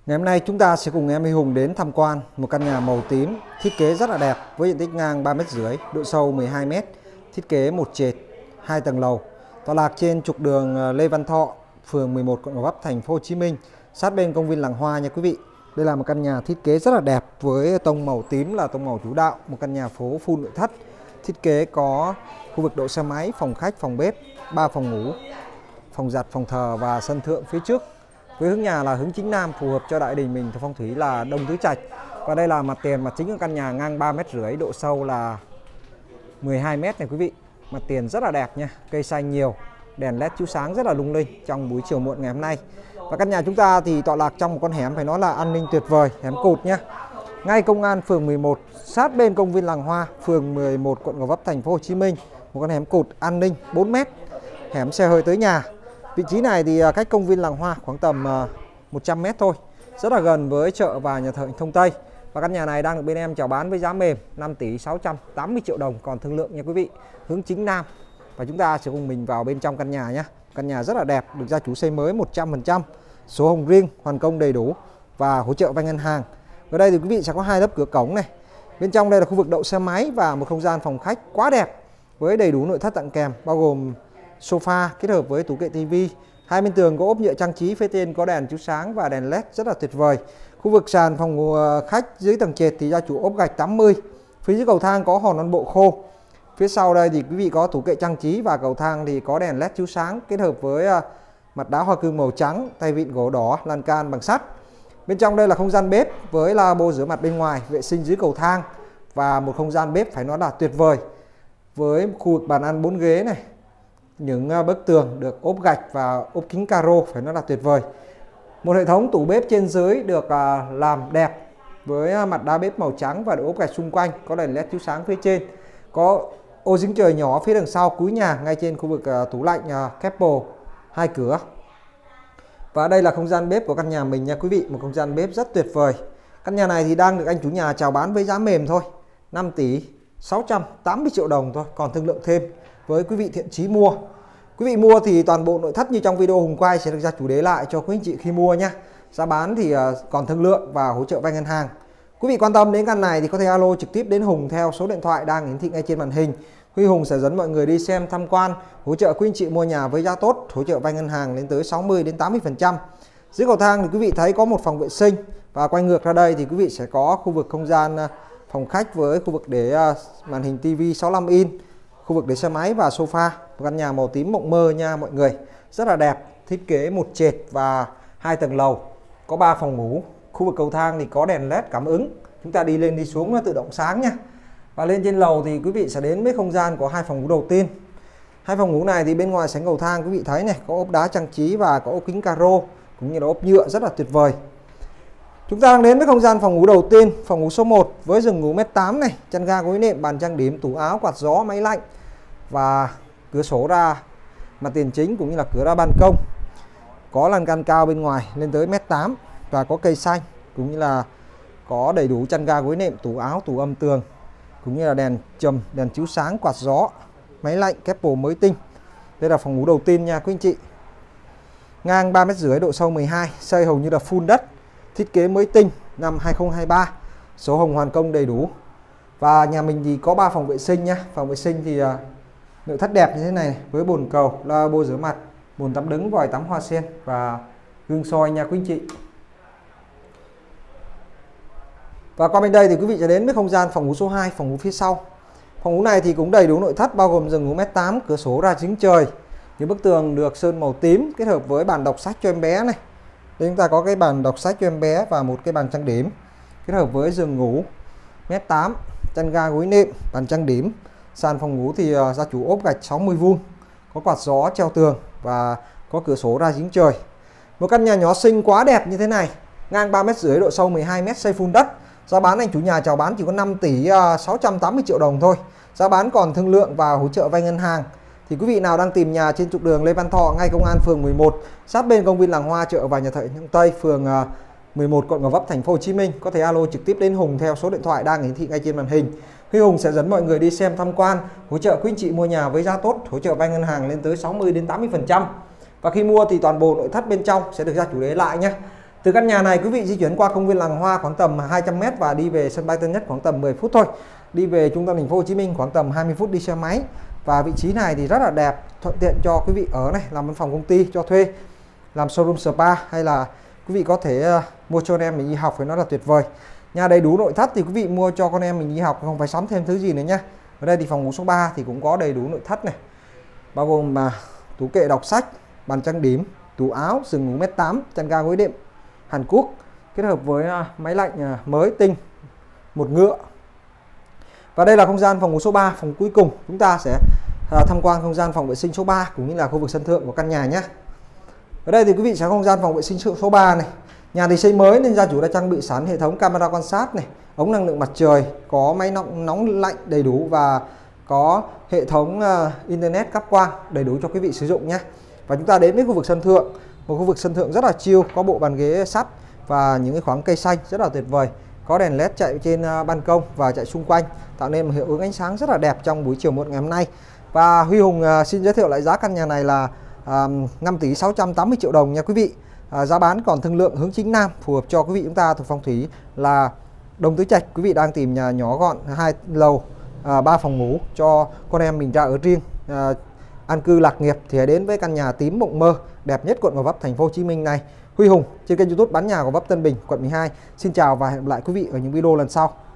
Ngày hôm nay chúng ta sẽ cùng em Huy Hùng đến tham quan một căn nhà màu tím thiết kế rất là đẹp với diện tích ngang 3,5 m, độ sâu 12 m, thiết kế một trệt, 2 tầng lầu, tọa lạc trên trục đường Lê Văn Thọ, phường 11 quận Gò Vấp, thành phố Hồ Chí Minh, sát bên công viên Làng Hoa nha quý vị. Đây là một căn nhà thiết kế rất là đẹp với tông màu tím là tông màu chủ đạo, một căn nhà phố full nội thất. Thiết kế có khu vực đỗ xe máy, phòng khách, phòng bếp, 3 phòng ngủ, phòng giặt, phòng thờ và sân thượng phía trước. Với hướng nhà là hướng chính nam, phù hợp cho đại đình mình theo phong thủy là đông tứ trạch. Và đây là mặt tiền, mặt chính của căn nhà ngang 3,5 m, độ sâu là 12 m này quý vị. Mặt tiền rất là đẹp nha, cây xanh nhiều, đèn led chiếu sáng rất là lung linh trong buổi chiều muộn ngày hôm nay. Và căn nhà chúng ta thì tọa lạc trong một con hẻm phải nói là an ninh tuyệt vời, hẻm cụt nhá. Ngay công an phường 11, sát bên công viên Làng Hoa, phường 11 quận Gò Vấp, thành phố Hồ Chí Minh. Một con hẻm cụt an ninh 4 m, hẻm xe hơi tới nhà. Vị trí này thì cách công viên Làng Hoa khoảng tầm 100 m thôi, rất là gần với chợ và nhà thờ Thông Tây. Và căn nhà này đang được bên em chào bán với giá mềm 5 tỷ 680 triệu đồng, còn thương lượng nha quý vị. Hướng chính nam. Và chúng ta sẽ cùng mình vào bên trong căn nhà nhé. Căn nhà rất là đẹp, được gia chủ xây mới 100%, sổ hồng riêng, hoàn công đầy đủ và hỗ trợ vay ngân hàng. Ở đây thì quý vị sẽ có 2 lớp cửa cổng này. Bên trong đây là khu vực đậu xe máy và một không gian phòng khách quá đẹp với đầy đủ nội thất tặng kèm, bao gồm sofa kết hợp với tủ kệ tivi. Hai bên tường có ốp nhựa trang trí, phía trên có đèn chiếu sáng và đèn led rất là tuyệt vời. Khu vực sàn phòng ngủ khách dưới tầng trệt thì gia chủ ốp gạch 80. Phía dưới cầu thang có hòn non bộ khô. Phía sau đây thì quý vị có tủ kệ trang trí và cầu thang thì có đèn led chiếu sáng kết hợp với mặt đá hoa cương màu trắng, tay vịn gỗ đỏ, lan can bằng sắt. Bên trong đây là không gian bếp với lavabo rửa mặt bên ngoài, vệ sinh dưới cầu thang và một không gian bếp phải nói là tuyệt vời với khu vực bàn ăn 4 ghế này. Những bức tường được ốp gạch và ốp kính caro phải nói là tuyệt vời. Một hệ thống tủ bếp trên dưới được làm đẹp với mặt đá bếp màu trắng và được ốp gạch xung quanh, có đèn led chiếu sáng phía trên. Có ô giếng trời nhỏ phía đằng sau cuối nhà, ngay trên khu vực tủ lạnh Keppel 2 cửa. Và đây là không gian bếp của căn nhà mình nha quý vị, một không gian bếp rất tuyệt vời. Căn nhà này thì đang được anh chủ nhà chào bán với giá mềm thôi, 5 tỷ 680 triệu đồng thôi, còn thương lượng thêm với quý vị thiện chí mua. Quý vị mua thì toàn bộ nội thất như trong video Hùng quay sẽ được gia chủ đế lại cho quý anh chị khi mua nhé. Giá bán thì còn thương lượng và hỗ trợ vay ngân hàng. Quý vị quan tâm đến căn này thì có thể alo trực tiếp đến Hùng theo số điện thoại đang hiển thị ngay trên màn hình. Huy Hùng sẽ dẫn mọi người đi xem tham quan, hỗ trợ quý anh chị mua nhà với giá tốt, hỗ trợ vay ngân hàng lên tới 60 đến 80%. Dưới cầu thang thì quý vị thấy có một phòng vệ sinh và quay ngược ra đây thì quý vị sẽ có khu vực không gian phòng khách với khu vực để màn hình TV 65 inch, khu vực để xe máy và sofa. Một căn nhà màu tím mộng mơ nha mọi người, rất là đẹp, thiết kế một trệt và 2 tầng lầu, có 3 phòng ngủ. Khu vực cầu thang thì có đèn led cảm ứng, chúng ta đi lên đi xuống nó tự động sáng nha. Và lên trên lầu thì quý vị sẽ đến với không gian của 2 phòng ngủ đầu tiên. 2 phòng ngủ này thì bên ngoài sảnh cầu thang quý vị thấy này, có ốp đá trang trí và có ốp kính caro cũng như là ốp nhựa rất là tuyệt vời. Chúng ta đang đến với không gian phòng ngủ đầu tiên, phòng ngủ số 1 với giường ngủ 1m8 này, chăn ga gối nệm, bàn trang điểm, tủ áo, quạt gió, máy lạnh và cửa sổ ra mặt tiền chính cũng như là cửa ra ban công. Có lan can cao bên ngoài lên tới 1m8 và có cây xanh cũng như là có đầy đủ chăn ga gối nệm, tủ áo, tủ âm tường cũng như là đèn chùm, đèn chiếu sáng, quạt gió, máy lạnh Keppel mới tinh. Đây là phòng ngủ đầu tiên nha quý anh chị. Ngang 3,5 m, độ sâu 12, xây hầu như là full đất, thiết kế mới tinh năm 2023, số hồng hoàn công đầy đủ. Và nhà mình thì có 3 phòng vệ sinh nha. Phòng vệ sinh thì nội thất đẹp như thế này với bồn cầu, lavabo rửa mặt, bồn tắm đứng, vòi tắm hoa sen và gương soi nha quý anh chị. Và qua bên đây thì quý vị sẽ đến với không gian phòng ngủ số 2, phòng ngủ phía sau. Phòng ngủ này thì cũng đầy đủ nội thất bao gồm giường ngủ 1m8, cửa sổ ra giếng trời. Những bức tường được sơn màu tím kết hợp với bàn đọc sách cho em bé này. Đây chúng ta có cái bàn đọc sách cho em bé và một cái bàn trang điểm kết hợp với giường ngủ 1m8, chăn ga gối nệm, bàn trang điểm. Sàn phòng ngủ thì gia chủ ốp gạch 60 vuông, có quạt gió treo tường và có cửa sổ ra giếng trời. Một căn nhà nhỏ xinh quá đẹp như thế này, ngang 3,5 m, độ sâu 12 m, xây full đất. Giá bán anh chủ nhà chào bán chỉ có 5 tỷ 680 triệu đồng thôi. Giá bán còn thương lượng và hỗ trợ vay ngân hàng. Thì quý vị nào đang tìm nhà trên trục đường Lê Văn Thọ, ngay công an phường 11, sát bên công viên Làng Hoa, chợ và nhà thờ Thông Tây, phường 11 quận Gò Vấp, thành phố Hồ Chí Minh, có thể alo trực tiếp đến Hùng theo số điện thoại đang hiển thị ngay trên màn hình. Huy Hùng sẽ dẫn mọi người đi xem tham quan, hỗ trợ quý anh chị mua nhà với giá tốt, hỗ trợ vay ngân hàng lên tới 60 đến 80%. Và khi mua thì toàn bộ nội thất bên trong sẽ được gia chủ đế lại nhé. Từ căn nhà này quý vị di chuyển qua công viên Làng Hoa khoảng tầm 200m và đi về sân bay Tân Nhất khoảng tầm 10 phút thôi. Đi về trung tâm thành phố Hồ Chí Minh khoảng tầm 20 phút đi xe máy. Và vị trí này thì rất là đẹp, thuận tiện cho quý vị ở này, làm văn phòng công ty cho thuê, làm showroom spa, hay là quý vị có thể mua cho con em mình đi học, phải nói là tuyệt vời. Nhà đầy đủ nội thất thì quý vị mua cho con em mình đi học không phải sắm thêm thứ gì nữa nha. Ở đây thì phòng ngủ số 3 thì cũng có đầy đủ nội thất này, bao gồm tủ kệ đọc sách, bàn trang điểm, tủ áo, giường ngủ 1m8, chăn ga gối đệm Hàn Quốc kết hợp với máy lạnh mới tinh, một ngựa. Và đây là không gian phòng ngủ số 3, phòng cuối cùng. Chúng ta sẽ tham quan không gian phòng vệ sinh số 3 cũng như là khu vực sân thượng của căn nhà nhé. Ở đây thì quý vị sẽ có không gian phòng vệ sinh số 3 này. Nhà thì xây mới nên gia chủ đã trang bị sẵn hệ thống camera quan sát này, ống năng lượng mặt trời, có máy nóng lạnh đầy đủ và có hệ thống internet cáp quang đầy đủ cho quý vị sử dụng nhé. Và chúng ta đến với khu vực sân thượng, một khu vực sân thượng rất là chill, có bộ bàn ghế sắt và những cái khoảng cây xanh rất là tuyệt vời. Có đèn led chạy trên ban công và chạy xung quanh, tạo nên một hiệu ứng ánh sáng rất là đẹp trong buổi chiều muộn ngày hôm nay. Và Huy Hùng xin giới thiệu lại giá căn nhà này là 5 tỷ 680 triệu đồng nha quý vị. Giá bán còn thương lượng hướng chính Nam, phù hợp cho quý vị chúng ta thuộc phong thủy là Đồng Tứ Trạch. Quý vị đang tìm nhà nhỏ gọn, 2 lầu, 3 phòng ngủ cho con em mình ra ở riêng, an cư lạc nghiệp thì hãy đến với căn nhà tím mộng mơ đẹp nhất quận Gò Vấp thành phố Hồ Chí Minh này. Huy Hùng trên kênh YouTube bán nhà Gò Vấp Tân Bình, quận 12. Xin chào và hẹn gặp lại quý vị ở những video lần sau.